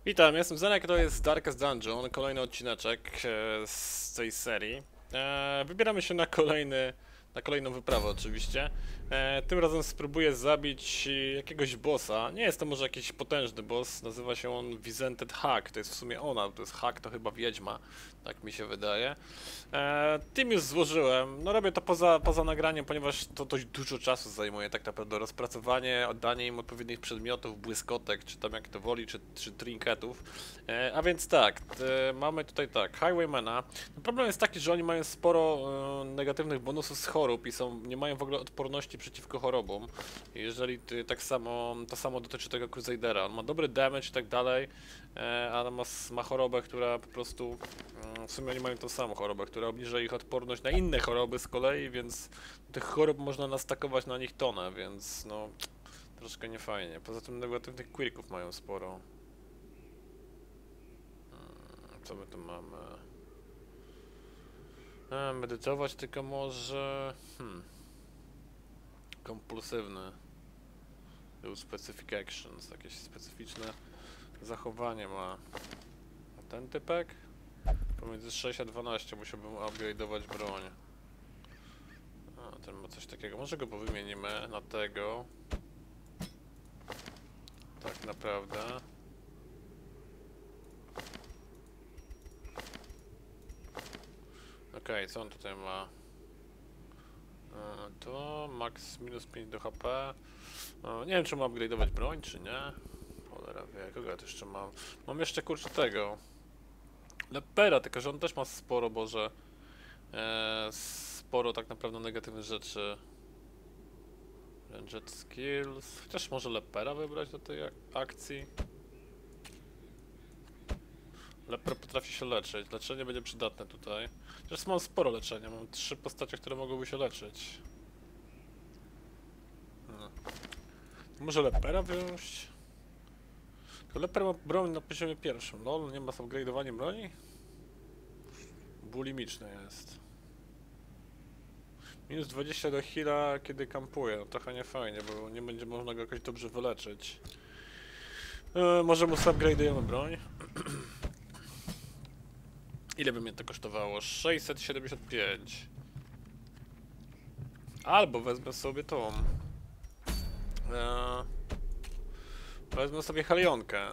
Witam, jestem Zenek, to jest Darkest Dungeon, kolejny odcineczek z tej serii. Wybieramy się na kolejną wyprawę oczywiście. Tym razem spróbuję zabić jakiegoś bossa. Nie jest to może jakiś potężny boss, nazywa się on Vizented Hag, to jest w sumie ona, to jest Hag, to chyba wiedźma, tak mi się wydaje. Team już złożyłem, no robię to poza nagraniem, ponieważ to dość dużo czasu zajmuje tak naprawdę rozpracowanie, oddanie im odpowiednich przedmiotów, błyskotek, czy tam jak to woli, czy trinketów. A więc tak, mamy tutaj tak, Highwaymana. Problem jest taki, że oni mają sporo negatywnych bonusów z chorób i nie mają w ogóle odporności przeciwko chorobom. Jeżeli to samo dotyczy tego Crusadera, on ma dobry damage i tak dalej, ale ma chorobę, która po prostu, w sumie oni mają tą samą chorobę, która obniża ich odporność na inne choroby z kolei, więc tych chorób można nastakować na nich tonę, więc no, troszkę niefajnie. Poza tym negatywnych quirków mają sporo. Co my tu mamy? Medytować tylko może... Kompulsywny. Do specific actions, jakieś specyficzne zachowanie ma. A ten typek? Pomiędzy 6 a 12 musiałbym upgrade'ować broń. A, ten ma coś takiego. Może go powymienimy na tego. Tak naprawdę. Okej, co on tutaj ma? To max minus 5 do HP. Nie wiem, czy mam upgrade'ować broń, czy nie. Cholera wie, kogo ja tu jeszcze mam? Mam jeszcze kurczę tego Lepera, tylko że on też ma sporo, boże, sporo tak naprawdę negatywnych rzeczy. Ranged skills, chociaż może Lepera wybrać do tej akcji. Leper potrafi się leczyć, leczenie będzie przydatne tutaj. Zresztą mam sporo leczenia, mam 3 postacie, które mogłyby się leczyć. Może Lepera wziąć? To Leper ma broń na poziomie pierwszym, lol, nie ma upgrade'owania broni? Bulimiczny jest. Minus 20 do heala, kiedy kampuje, no trochę nie fajnie, bo nie będzie można go jakoś dobrze wyleczyć. Może mu upgrade'ujemy broń? Ile by mnie to kosztowało? 675. Albo wezmę sobie tą. Wezmę sobie Halionkę.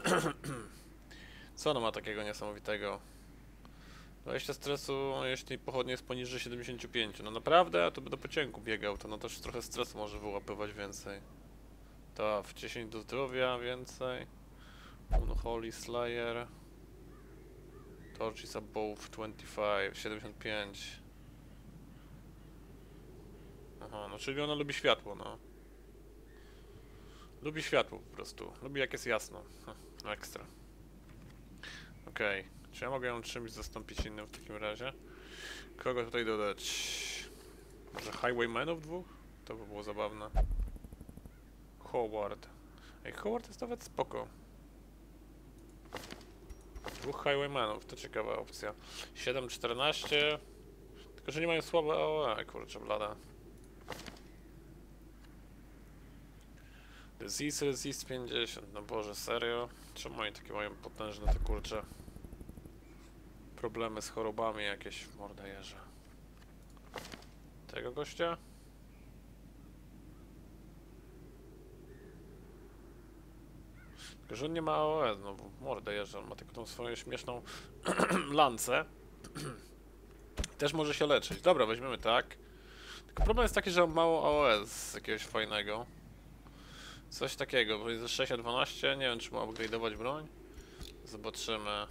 Co ona ma takiego niesamowitego? 20 stresu, jeśli pochodnie jest poniżej 75. No naprawdę, a to by do pociągu biegał, to no też trochę stresu może wyłapywać więcej. To w 10 do zdrowia więcej. Unholy Slayer. Torch is above 25, 75. Aha, no czyli ona lubi światło, no. Lubi światło po prostu. Lubi jak jest jasno. Ekstra. Okej. Czy ja mogę ją czymś zastąpić innym w takim razie? Kogo tutaj dodać? Może Highwaymanów dwóch? To by było zabawne. Howard. Ej, Howard jest nawet spoko. Dwóch Highwaymanów, to ciekawa opcja. 7-14. Tylko, że nie mają słabe AOE, kurczę blada. Disease Resist 50, no Boże, serio? Czemu oni takie mają potężne te kurcze problemy z chorobami jakieś w mordajerze? Tego gościa? Tylko, że on nie ma AOE, no bo mordajerze, on ma tylko tą swoją śmieszną lancę. Też może się leczyć. Dobra, weźmiemy tak. Tylko problem jest taki, że mam mało AOE z jakiegoś fajnego. Coś takiego, bo jest ze 6 a 12, nie wiem czy mam upgrade'ować broń. Zobaczymy.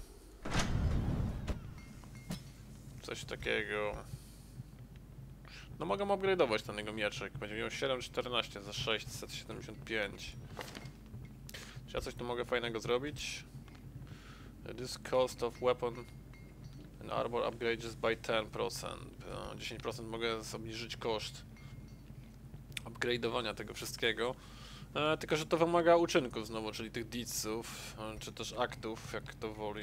Coś takiego. No mogę upgrade'ować ten jego mieczek. Będzie miał 7,14 za 675. Czy ja coś tu mogę fajnego zrobić? This cost of weapon and armor upgrades by 10%. 10% mogę obniżyć koszt upgrade'owania tego wszystkiego. Tylko, że to wymaga uczynków znowu, czyli tych deedsów, czy też aktów, jak to woli.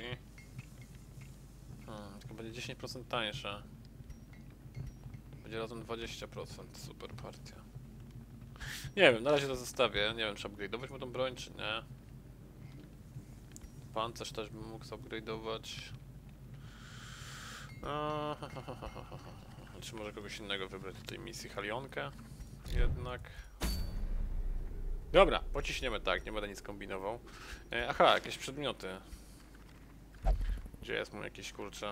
Tylko będzie 10% tańsze. Będzie razem 20%, super partia. Nie wiem, na razie to zostawię, nie wiem czy upgrade'ować mu tą broń, czy nie. Pancerz też bym mógł upgrade'ować. Czy może kogoś innego wybrać do tej misji? Halionkę? Jednak. Dobra, pociśniemy tak, nie będę nic kombinował. Aha, jakieś przedmioty. Gdzie jest mu jakieś, kurcze?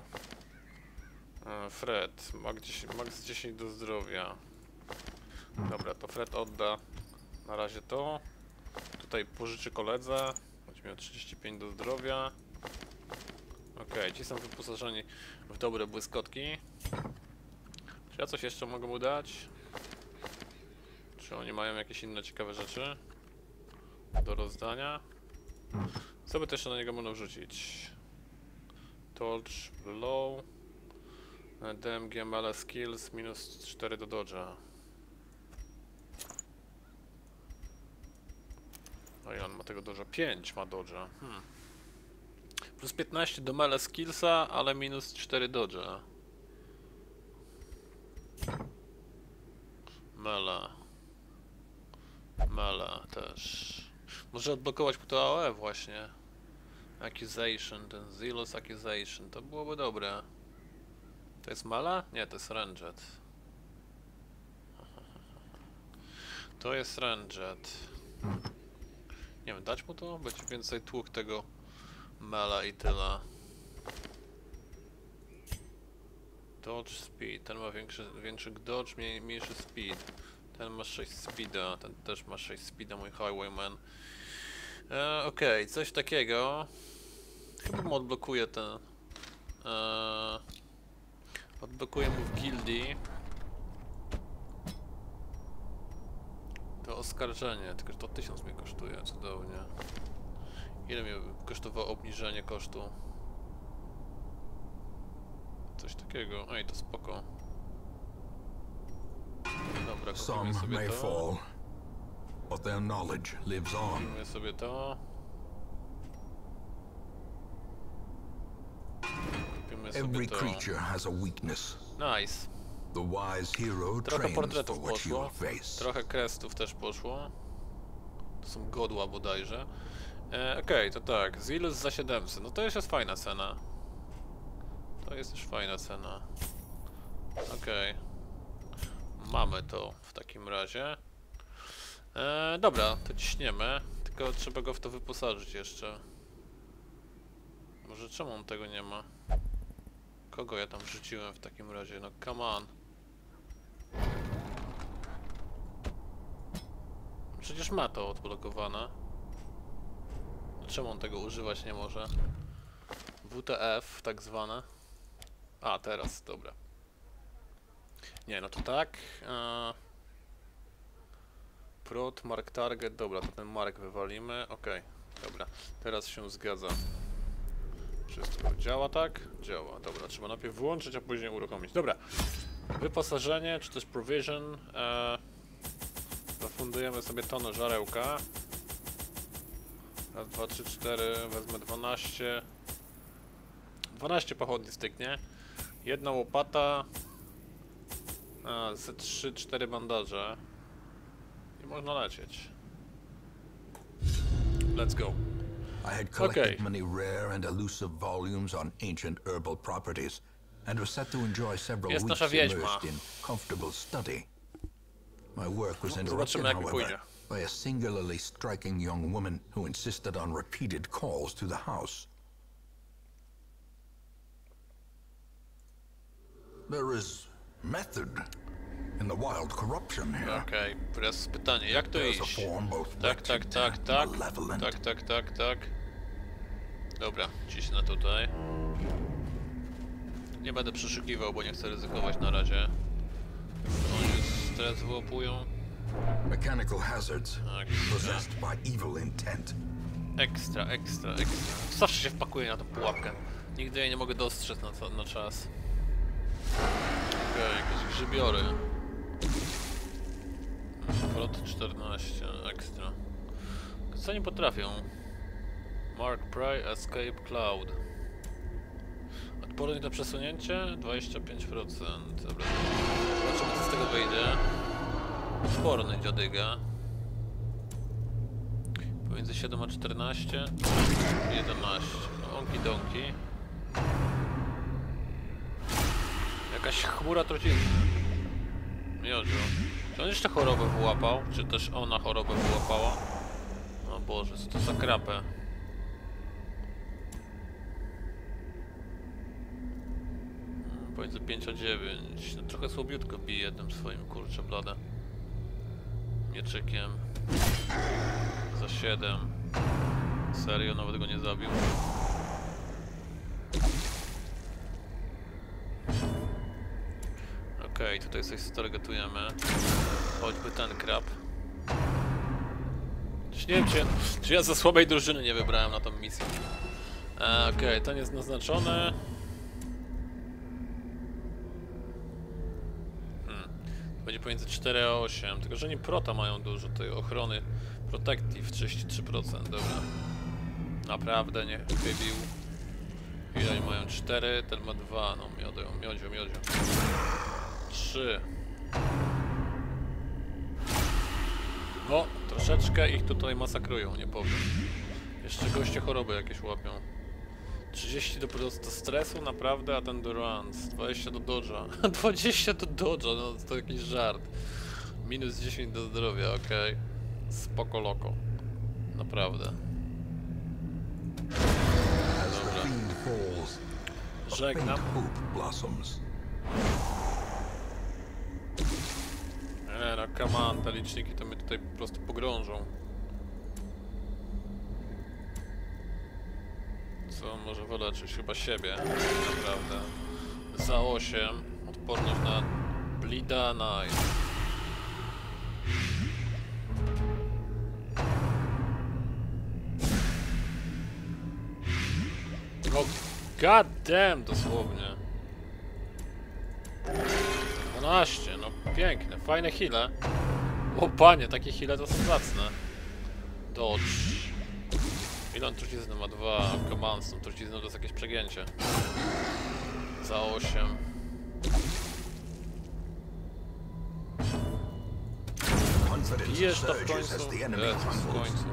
Fred, max 10 do zdrowia. Dobra, to Fred odda na razie to. Tutaj pożyczy koledze. Będzie miał 35 do zdrowia. Okej, ci są wyposażeni w dobre błyskotki. Czy ja coś jeszcze mogę mu dać? Czy oni mają jakieś inne ciekawe rzeczy do rozdania? Co by też na niego można wrzucić? Torch, Blow, DMG, Melee Skills, minus 4 do dodge'a. No i on ma tego dodge'a, 5 ma dodge'a. Plus 15 do Melee Skillsa, ale minus 4 dodge'a. Melee też. Może odblokować po to AOE właśnie. Accusation, ten Zealous Accusation, to byłoby dobre. To jest Melee? Nie, to jest Ranged. To jest Ranged. Nie wiem, dać mu to? Będzie więcej tłuk tego Melee i tyle. Dodge speed, ten ma większy dodge, mniejszy speed. Ten ma 6 speeda, ten też ma 6 speeda, mój Highwayman. Okej, coś takiego. Chyba mu odblokuję ten. Odblokuję mu w gildii to oskarżenie, tylko że to 1000 mnie kosztuje, cudownie. Ile mnie kosztowało obniżenie kosztu? Coś takiego, ej, to spoko. Dobra, kupimy sobie to. But their knowledge lives on. Kupimy sobie to. Kupimy sobie Every to. creature has a weakness. Nice. The wise hero Trochę trains portretów for what he poszło. will face. Trochę krestów też poszło. To są godła bodajże. Okej, to tak. Zealous za 700. No to już jest fajna cena. To jest już fajna cena. Okej. Mamy to w takim razie. Dobra, to ciśniemy. Tylko trzeba go w to wyposażyć jeszcze. Może czemu on tego nie ma? Kogo ja tam wrzuciłem w takim razie? No come on. Przecież ma to odblokowane. Czemu on tego używać nie może? WTF tak zwane. A, teraz, dobra. Nie, no to tak. Prot, mark target, dobra, to ten mark wywalimy. Okej, dobra, teraz się zgadza. Wszystko działa, tak? Działa, dobra, trzeba najpierw włączyć, a później uruchomić. Dobra, wyposażenie, czy też provision. Zafundujemy sobie tonę żarełka. Raz, 2, 3, 4, wezmę 12. 12 pochodni styknie. Jedna łopata. Z 3-4 bandaże. I można lecieć. Let's go. I had collected many rare and elusive volumes on ancient herbal properties and was set to enjoy several weeks immersed in comfortable study. My work was interrupted, however, by a singularly striking young woman who insisted on repeated calls to the house. There is method in the wild corruption here. Okej, teraz pytanie, jak to iść? Tak. Dobra, cisnę tutaj. Nie będę przeszukiwał, bo nie chcę ryzykować na razie. Oni stres wyłapują. Mechanical hazards possessed by evil intent. Ekstra. Zawsze się wpakuję na tą pułapkę. Nigdy jej nie mogę dostrzec na czas. Okej, jakieś grzybiory. Prot 14, ekstra. Co nie potrafią? Mark Pry, Escape Cloud. Odporność na przesunięcie 25%. Dobra. Zobaczymy, co z tego wyjdzie. Odporny dziadyga. Pomiędzy 7 a 14. 11. Onki donki. Jakaś chmura trucizny. Miodzio. Czy on jeszcze chorobę wyłapał? Czy też ona chorobę wyłapała? O Boże, co to za krapę? Pomiędzy 5 a 9. No, trochę słabiutko bije jednym swoim, kurczę blade. Mieczykiem. Za 7. Serio, nawet go nie zabił. Okej, tutaj coś stargetujemy. Choćby ten krab. Nie wiem, czy ja za słabej drużyny nie wybrałem na tą misję. Okej, ten jest naznaczony. Będzie pomiędzy 4 a 8, tylko że nie prota mają dużo tej ochrony. Protective 33%, dobra. Naprawdę nie wybił. Ile oni mają? 4, ten ma 2, no miodzio. 3. O, troszeczkę ich tutaj masakrują, nie powiem. Jeszcze goście choroby jakieś łapią. 30 do stresu, naprawdę, a ten do runs. 20 do dodge'a. 20 do dodge'a, no to jakiś żart. Minus 10 do zdrowia, okej. Spoko loko. Naprawdę. Dobra. Żegnam. No come on, te liczniki to mnie tutaj po prostu pogrążą. Co może wyleczyć? Chyba siebie, naprawdę. Za 8. Odporność na Bleeda Knight. O, god damn, dosłownie. 12, no piękne, fajne heale. O panie, takie heale to są zacne. Dodge. Ile on trucizny ma? 2. Command z tą trucizną to jest jakieś przegięcie. Za 8. Bijesz to w końcu? W końcu.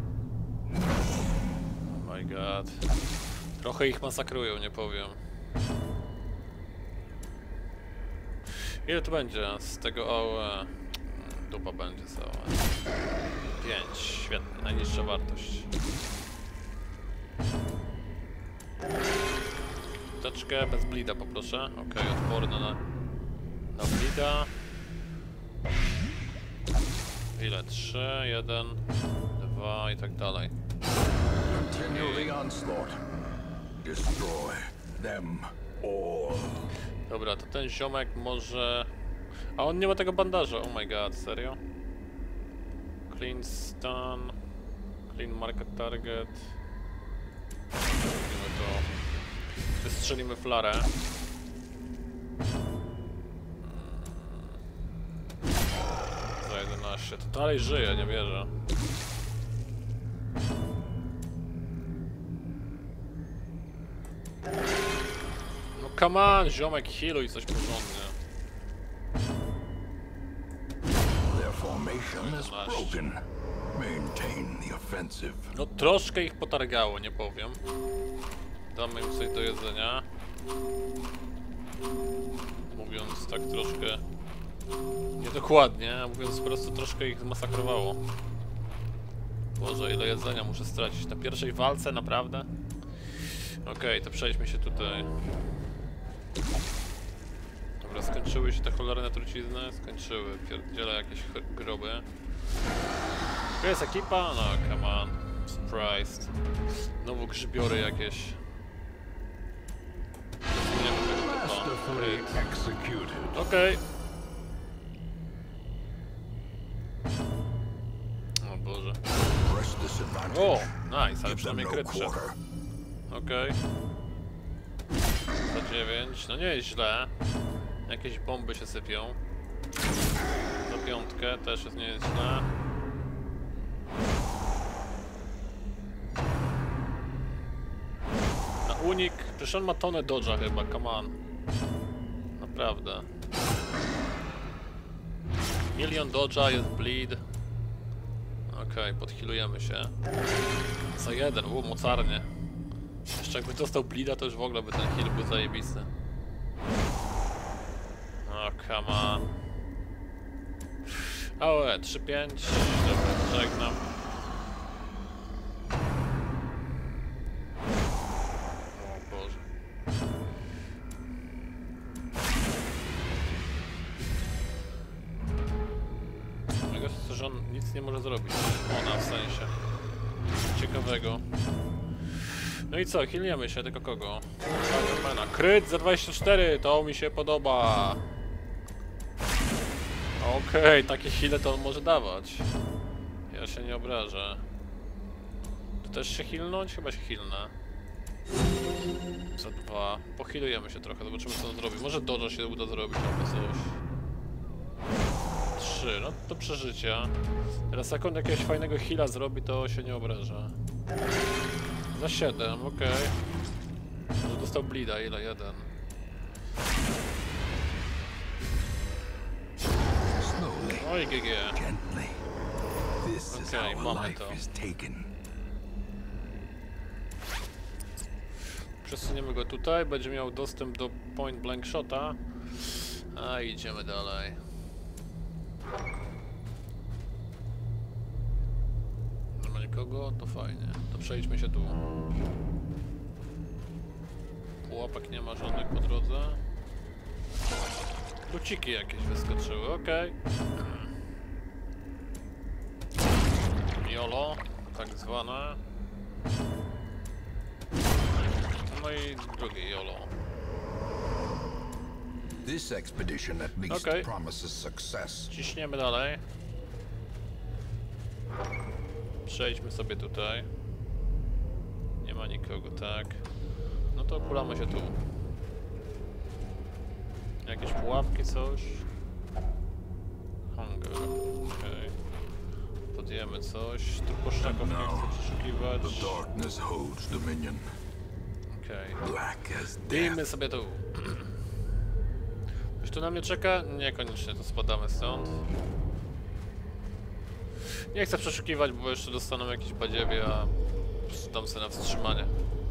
Oh my god. Trochę ich masakrują, nie powiem. Ile to będzie z tego AOE? Dupa będzie cała. 5, świetnie, najniższa wartość. Teczkę bez bleeda poproszę. Okej, odporny na bleeda. Ile? 3, 1, 2 i tak dalej. Dobra, to ten ziomek może... A on nie ma tego bandaża, oh my god, serio? Clean stun... Clean market target... Robimy to... Wystrzelimy flarę. Za 11, to dalej żyje, nie wierzę. No come on, ziomek, healuj coś porządnie. No troszkę ich potargało, nie powiem. Damy im coś do jedzenia. Mówiąc tak troszkę... Niedokładnie, a mówiąc po prostu troszkę ich zmasakrowało. Boże, ile jedzenia muszę stracić na pierwszej walce, naprawdę? Okej, to przejdźmy się tutaj. Dobra, skończyły się te cholerne trucizny? Skończyły, pierdziele jakieś groby. To jest ekipa? No, come on. Surprised. Znowu grzybiory jakieś. Okej. O Boże. O, nice, ale przynajmniej kryt wszedł. Okej. Za 9, no nie jest źle. Jakieś bomby się sypią. Za 5 też jest nie jest źle. Na unik, przecież on ma tonę dodge'a chyba, come on. Naprawdę. Milion dodge'a, jest bleed. Okej, podhealujemy się. Za jeden, mocarnie. Jeszcze jakby dostał bleeda, to już w ogóle by ten heal był zajebisty. O, come on. AOE 3-5. Dobra, żegnam. O Boże. Najgorsze jest to, że on nic nie może zrobić. Ona w sensie. Ciekawego. No i co, healniemy się, tylko kogo? Kryt za 24, to mi się podoba. Okej, takie heale to on może dawać. Ja się nie obrażę. Tu też się healnąć? Chyba się healnę. Za 2. Pohealujemy się trochę, zobaczymy co on zrobi. Może dojo się uda zrobić albo coś. 3, no to przeżycia. Teraz jak on jakiegoś fajnego heala zrobi, to się nie obraża. Za 7, okej. Może dostał bleeda, ile? 1. Oj, GG. Okej, mamy to. Przesuniemy go tutaj, będzie miał dostęp do point blank shota. A idziemy dalej. Nie ma nikogo? To fajnie. To przejdźmy się tu. Pułapek nie ma żadnych po drodze. Luciki jakieś wyskoczyły, okej. Jolo, tak zwane. No i drugie Jolo. Okej. Ciśniemy dalej. Przejdźmy sobie tutaj. Nie ma nikogo, tak. No to kulamy się tu. Jakieś pułapki, coś? Hunger, okej. Podjemy coś. Tu poszczaków nie chcę przeszukiwać. Okej. Bijmy sobie tu. Ktoś tu na mnie czeka? Niekoniecznie, to spadamy stąd. Nie chcę przeszukiwać, bo jeszcze dostaną jakieś badziewie, a dam sobie na wstrzymanie.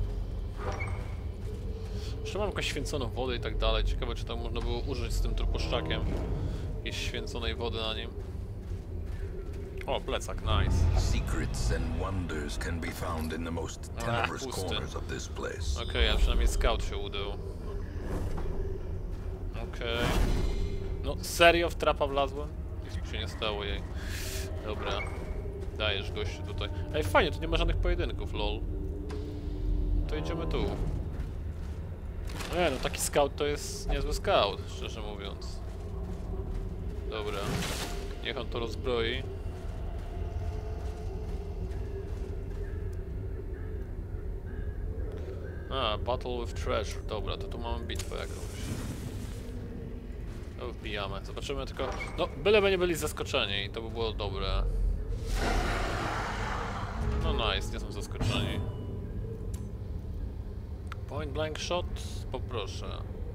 Jeszcze mam jakąś święconą wodę i tak dalej. Ciekawe, czy tam można było użyć z tym truposzczakiem jakiejś święconej wody na nim. O, plecak, nice. Secrets and wonders can be found in the most tenebrous corners of this place. Okej, a przynajmniej scout się udał. Okej. No, serio w trapa wlazłem? Nic się nie stało jej. Dobra. Dajesz gościu tutaj. Ej, fajnie, tu nie ma żadnych pojedynków, lol. To idziemy tu. Nie no, taki scout to jest niezły scout, szczerze mówiąc. Dobra. Niech on to rozbroi. A, battle with treasure. Dobra, to tu mamy bitwę jakąś. To wbijamy. Zobaczymy tylko... No, byleby nie byli zaskoczeni, to by było dobre. No nice, nie są zaskoczeni. Point blank shot? Poproszę.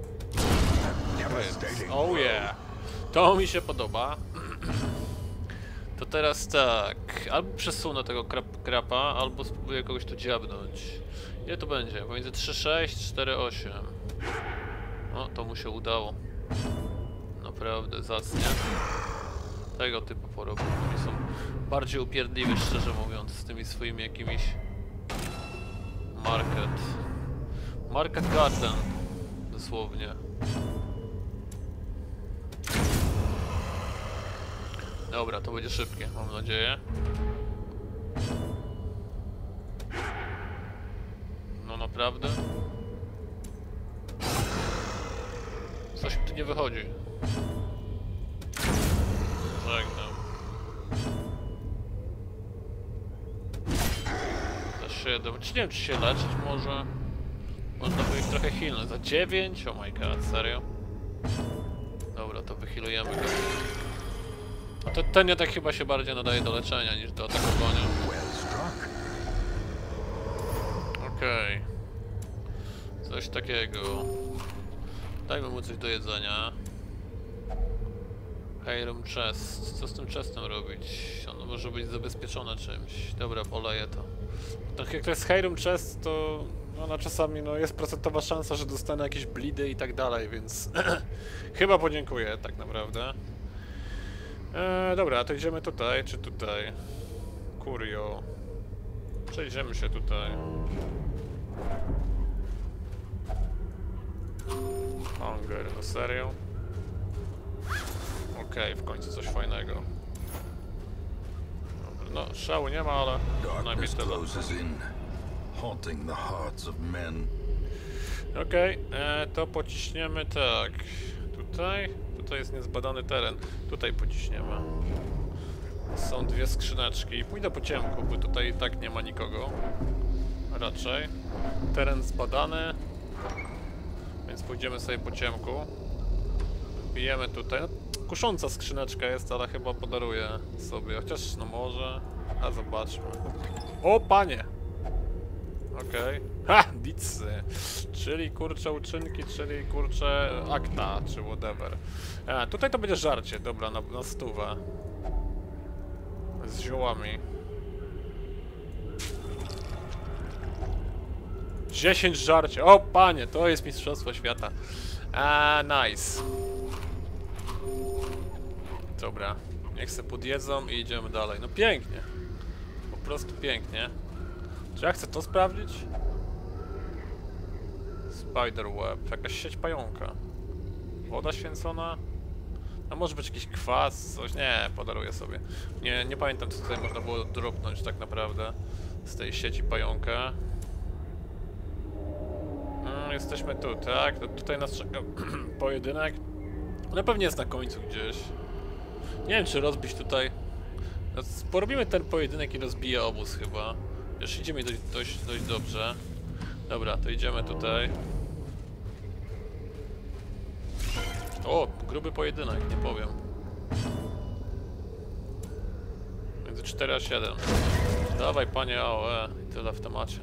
Oh yeah! To mi się podoba. To teraz tak, albo przesunę tego krapa, albo spróbuję kogoś tu dziabnąć. Ile to będzie? Pomiędzy 3,6, 4,8. O, to mu się udało. Naprawdę zacnie. Tego typu porobił. Oni są bardziej upierdliwi, szczerze mówiąc, z tymi swoimi jakimiś... Market Garden. Dosłownie. Dobra, to będzie szybkie, mam nadzieję. No naprawdę? Coś mi tu nie wychodzi. Żegnam. Za 7. Nie wiem, czy się leczyć może. Można by ich trochę healnąć. Za 9? Oh my god, serio? Dobra, to wyhealujemy go. A ten jednak chyba się bardziej nadaje do leczenia niż do atakowania. Okej. Coś takiego. Dajmy mu coś do jedzenia. Heirum chest. Co z tym chestem robić? On może być zabezpieczone czymś. Dobra, poleję to. Tak jak to jest Heirum chest, to ona czasami no, jest procentowa szansa, że dostanę jakieś blidy i tak dalej, więc chyba podziękuję tak naprawdę. Dobra, to idziemy tutaj, czy tutaj? Curio. Przejdziemy się tutaj. Hunger, no serio? Okej, w końcu coś fajnego. Dobra, no, szału nie ma, ale najpierw tyle. Okej, to pociśniemy tak. Tutaj? Tutaj jest niezbadany teren. Tutaj pociśniemy. Są dwie skrzyneczki. Pójdę po ciemku, bo tutaj i tak nie ma nikogo. Raczej. Teren zbadany. Więc pójdziemy sobie po ciemku. Bijemy tutaj. No, kusząca skrzyneczka jest, ale chyba podaruję sobie. Chociaż no może. A zobaczmy. O panie! Okej. Ha! Dicy! Czyli kurcze uczynki, czyli kurcze akta, czy whatever. Tutaj to będzie żarcie, dobra, na stówę. Z ziołami. 10 żarcie. O panie, to jest mistrzostwo świata. Nice. Dobra, niech se podjedzą i idziemy dalej. No pięknie. Po prostu pięknie. Czy ja chcę to sprawdzić? Spiderweb, jakaś sieć pająka. Woda święcona? A może być jakiś kwas, coś? Nie, podaruję sobie. Nie pamiętam, co tutaj można było dropnąć tak naprawdę z tej sieci pająka. Jesteśmy tu, tak? Tutaj nas czeka pojedynek. No pewnie jest na końcu gdzieś. Nie wiem, czy rozbić tutaj. No, porobimy ten pojedynek i rozbiję obóz chyba. Już idzie mi dość dobrze. Dobra, to idziemy tutaj. O, gruby pojedynek, nie powiem. Między 4 a 7. Dawaj panie AOE, i tyle w temacie.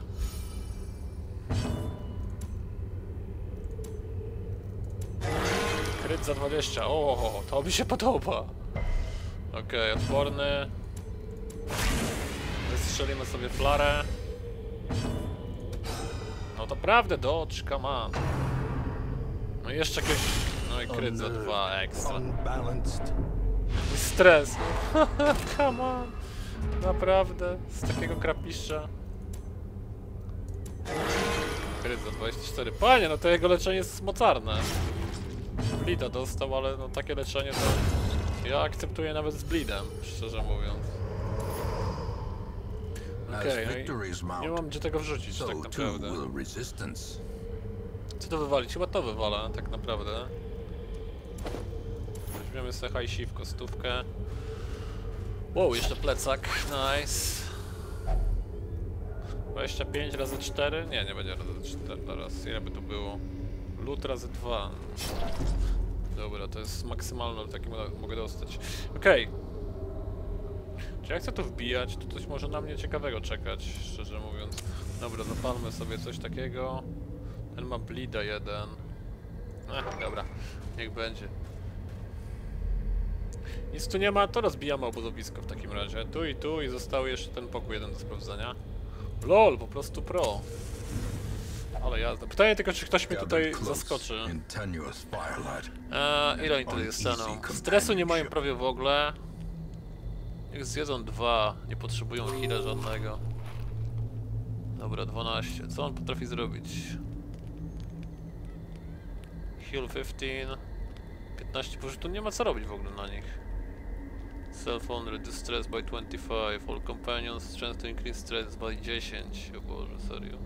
Kryt za 20. O, to mi się podoba. Okej, odporny. Wystrzelimy sobie flarę. No to prawdę, dodge, come on. No i jeszcze jakieś... No i kryt za 2 ekstra. I stres. Come on. Naprawdę, z takiego krapiszcza. Kryt za 24. Panie, no to jego leczenie jest mocarne. Blida dostał, ale no takie leczenie to... Ja akceptuję nawet z bleedem, szczerze mówiąc. Okej, no nie mam gdzie tego wrzucić tak naprawdę. Co to wywalić? Chyba to wywala tak naprawdę. Weźmiemy sobie hajsiwko, stówkę. Wow, jeszcze plecak, nice. 25 razy 4? Nie będzie razy 4 teraz. Ile by to było? Loot razy 2. Dobra, to jest maksymalne, takie mogę dostać. Okej. Czy ja chcę to wbijać, to coś może na mnie ciekawego czekać, szczerze mówiąc. Dobra, zapalmy sobie coś takiego. Ten ma bleeda 1. Dobra, niech będzie. Nic tu nie ma, to rozbijamy obozowisko w takim razie. Tu i został jeszcze ten pokój jeden do sprawdzenia. LOL, po prostu pro. Ale jazda. Pytanie tylko, czy ktoś mnie tutaj zaskoczy. Ile oni tutaj staną? Stresu nie mają prawie w ogóle. Niech zjedzą 2. Nie potrzebują heala żadnego. Dobra, 12. Co on potrafi zrobić? Heal 15. 15, bo tu nie ma co robić w ogóle na nich. Self-on, reduce stress by 25. All companions, strength to increase stress by 10. O Boże, serio.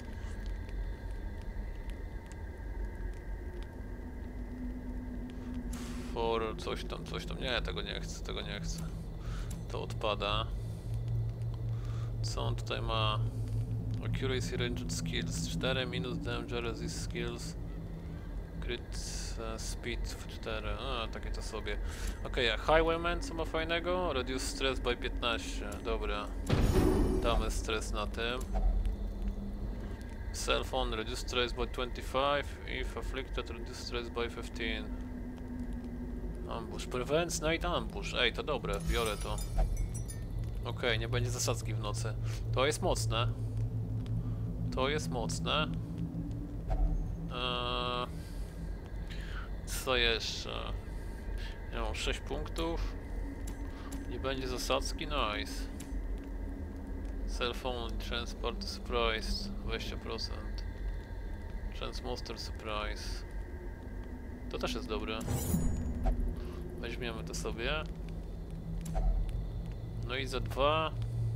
For coś tam. Nie, tego nie chcę. To odpada. Co on tutaj ma? Accuracy ranged skills 4, minus damage resist skills. Crit speed 4. Takie to sobie. Okej, a Highwayman co ma fajnego? Reduce stress by 15. Dobra. Damy stres na tym. Self-on, reduce stress by 25. If afflicted, reduce stress by 15. Ambush, prevents night ambush. Ej, to dobre, biorę to. Okej, nie będzie zasadzki w nocy. To jest mocne. To jest mocne. Co jeszcze? Ja mam 6 punktów. Nie będzie zasadzki, nice. Cell phone, transport surprise, 20%. Transmonster surprise. To też jest dobre. Weźmiemy to sobie. No i za 2.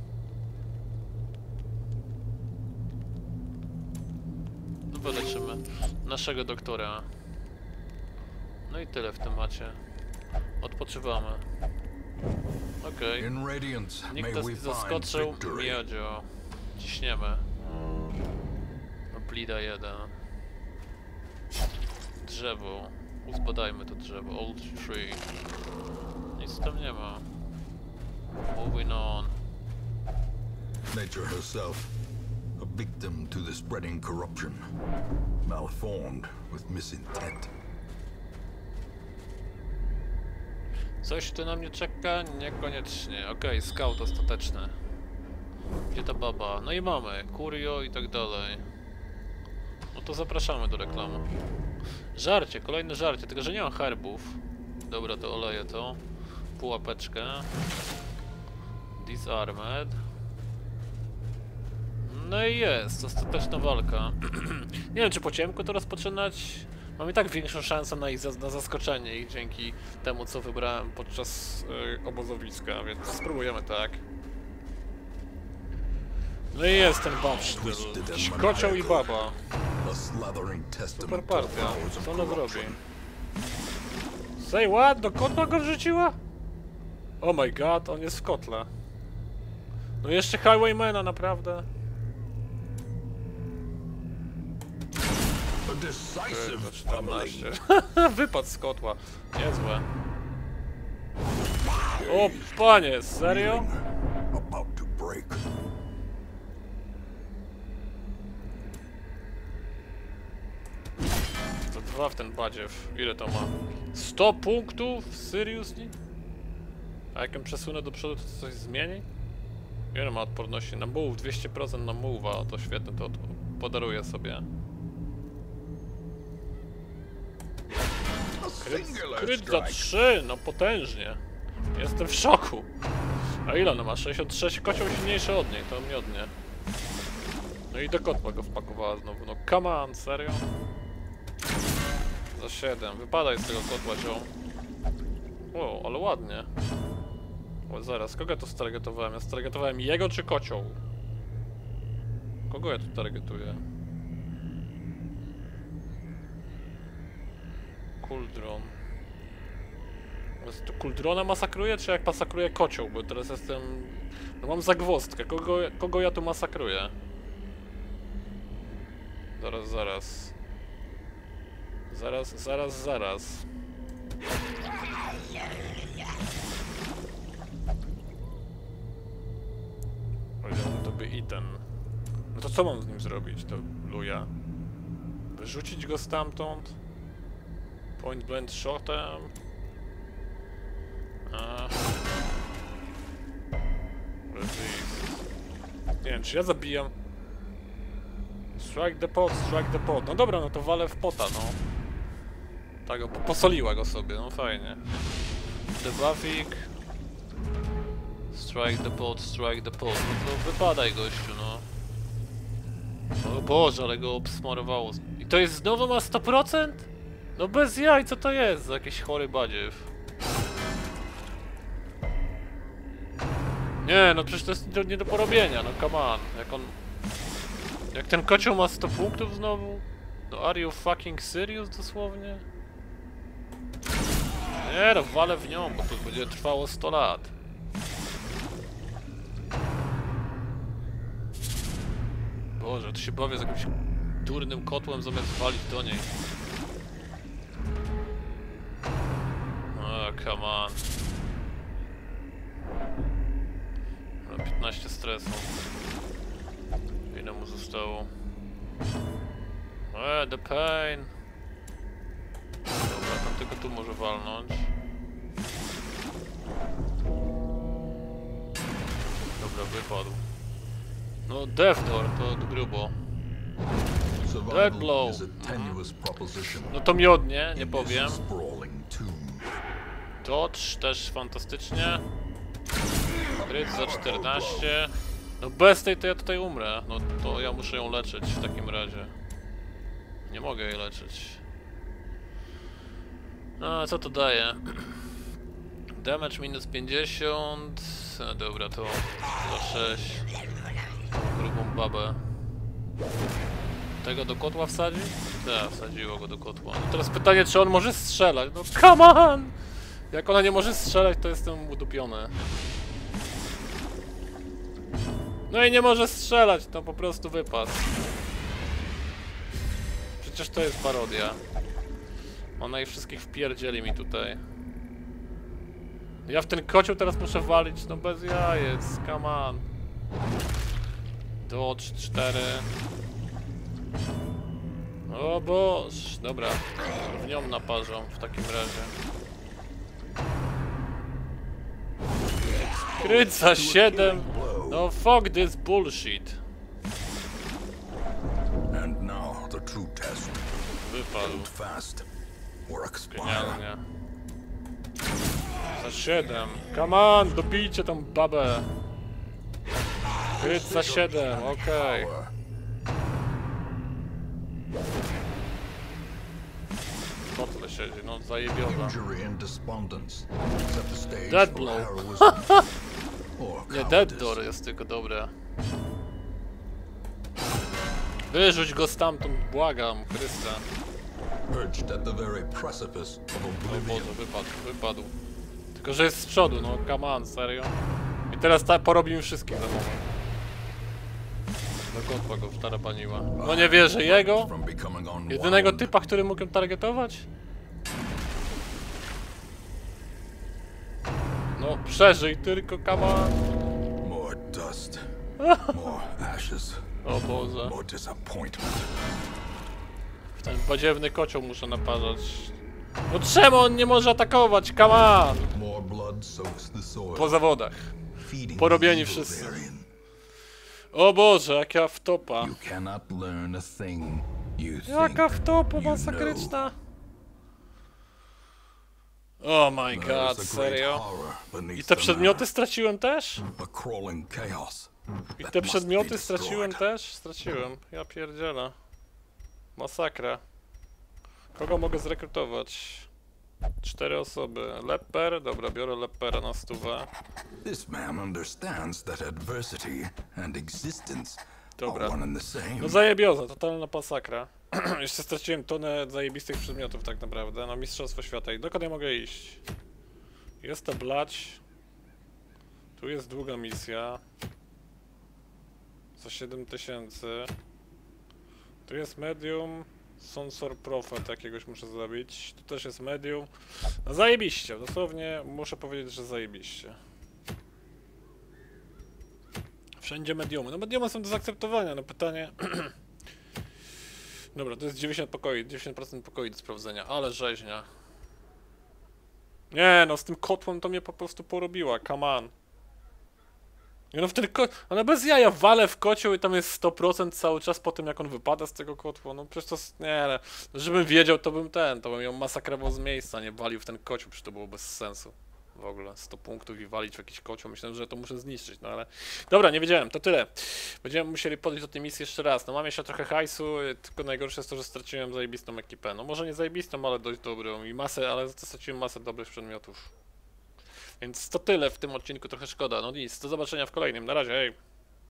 No wyleczymy naszego doktora. No i tyle w temacie. Odpoczywamy. Okej. Nikt nas nie zaskoczył. Miodzio. Ciśniemy. Blida 1. Drzewo. Uzbadajmy to drzewo. Old tree. Nic tam nie ma. Moving on. Nature herself, a victim to the spreading corruption, malformed with misintent. Coś tu na mnie czeka? Niekoniecznie. Okej, scout ostateczny. Gdzie ta baba? No i mamy. Curio i tak dalej. No to zapraszamy do reklamy. Żarcie, kolejne żarcie, tylko że nie ma herbów. Dobra, to oleję to. Pułapeczkę. Disarmed. No i jest, ostateczna walka. Nie wiem, czy po ciemku to rozpoczynać. Mam i tak większą szansę na zaskoczenie ich dzięki temu, co wybrałem podczas obozowiska, więc spróbujemy tak. No i jest ten babsztyl. Kocioł i baba. Super partia. Co ona zrobi? Say what? Do kotła go wrzuciła? Oh my god, on jest w kotle. No jeszcze Highwaymana, naprawdę. Wypadł z kotła. Niezłe. O panie, serio? To 2 w ten badziew. Ile to ma? 100 punktów? Seriously? A jak ją przesunę do przodu, to coś zmieni? Ile ma odporności? Na move, 200% na move'a, to świetne, to podaruję sobie. Kryt za 3, no potężnie. Jestem w szoku. A ile ona ma? 63, kocioł silniejszy od niej, to miodnie. No i do kotła go wpakowała znowu, no come on, serio? Za 7, wypadaj z tego kotła, ziom. O, ale ładnie. O, zaraz, kogo ja tu stargetowałem? Ja stargetowałem jego czy kocioł? Kogo ja tu targetuję? Kuldron. To Kuldrona masakruje, czy jak masakruje kocioł? Bo teraz jestem... No mam zagwozdkę. Kogo ja tu masakruję? Zaraz. Zaraz. To by i ten. No to co mam z nim zrobić, to luja? Wyrzucić go stamtąd? Point blank shotem? Nie wiem, czy ja zabijam. Strike the pot. No dobra, no to walę w pota, no. Tak, posoliła go sobie, no fajnie. Debuffik. Strike the pot. No to wypadaj, gościu, no. O Boże, ale go obsmarowało. I to jest znowu ma 100%? No bez jaj, co to jest za jakiś chory badziew? Nie, no przecież to jest nie do porobienia, no come on. Jak ten kocioł ma 100 punktów znowu? No are you fucking serious dosłownie? Nie no, walę w nią, bo to będzie trwało 100 lat. Boże, tu się bawię z jakimś durnym kotłem zamiast walić do niej. O, come on. 15 stresu. Ile mu zostało? The pain. Dobra, tam tylko tu może walnąć. Dobra, wypadł. No, Death Door, to grubo. Dead Blow. No to miodnie, nie powiem. Dodge też fantastycznie. Kryt za 14. No bez tej to ja tutaj umrę. No to ja muszę ją leczyć w takim razie. Nie mogę jej leczyć. No, co to daje? Damage minus 50. No, dobra, to za 6. Grubą babę. Tego do kotła wsadzi? Tak, wsadziło go do kotła. No teraz pytanie, czy on może strzelać? No come on! Jak ona nie może strzelać, to jestem udupiony. No i nie może strzelać, to po prostu wypadł. Przecież to jest parodia. Ona ich wszystkich wpierdzieli mi tutaj. Ja w ten kocioł teraz muszę walić, no bez jajec, come on. Dodge 4. O boż, dobra. W nią naparzą w takim razie. Kryt za 7. No fuck this bullshit. Wypadł. Genialnie. Za 7. Come on, dobijcie tą babę. Kryt za 7, okej. Po tyle siedzi, no zajebioza. Dead Blow. Nie, Dead Door jest tylko dobre. Wyrzuć go stamtąd, błagam, Chrysta. O Boże, wypadł. Tylko, że jest z przodu, no come on, serio. I teraz porobimy wszystkich za moment. Do kotła go wtarabaniła. No nie wierzę, jego? Jedynego typa, który mógł ją targetować? No, przeżyj tylko, come on. O Boże. W ten badziewny kocioł muszę naparzać. No czemu on nie może atakować? Come on! Po zawodach. Porobieni wszyscy. O Boże, jaka wtopa. Jaka wtopa masakryczna. Oh my god, serio? I te przedmioty straciłem też? I te przedmioty straciłem też? Straciłem. Ja pierdzielę. Masakra. Kogo mogę zrekrutować? 4 osoby. Leper? Dobra, biorę lepera na 100. Dobra. No zajebioza, totalna masakra. Jeszcze straciłem tonę zajebistych przedmiotów tak naprawdę. No mistrzostwo świata. I dokąd ja mogę iść? Jest ta blać. Tu jest długa misja. Za 7000. Tu jest medium. Sonsor Prophet jakiegoś muszę zabić. Tu też jest medium. No zajebiście, dosłownie muszę powiedzieć, że zajebiście. Wszędzie mediumy. No mediumy są do zaakceptowania, no pytanie... Dobra, to jest 90% pokoi do sprawdzenia, ale rzeźnia. Nie no, z tym kotłem to mnie po prostu porobiła, come on. No w ten ona bez jaja walę w kocioł i tam jest 100% cały czas po tym jak on wypada z tego kotła, no przecież to... Nie, żebym wiedział to bym ją masakrował z miejsca, nie walił w ten kocioł, przecież to było bez sensu. W ogóle 100 punktów i walić w jakiś kocioł, myślałem, że to muszę zniszczyć, no ale... Dobra, nie wiedziałem, to tyle. Będziemy musieli podejść do tej misji jeszcze raz, no mam jeszcze trochę hajsu, tylko najgorsze jest to, że straciłem zajebistą ekipę. No może nie zajebistą, ale dość dobrą i masę, ale straciłem masę dobrych przedmiotów. Więc to tyle w tym odcinku, trochę szkoda. No nic, do zobaczenia w kolejnym. Na razie, hej!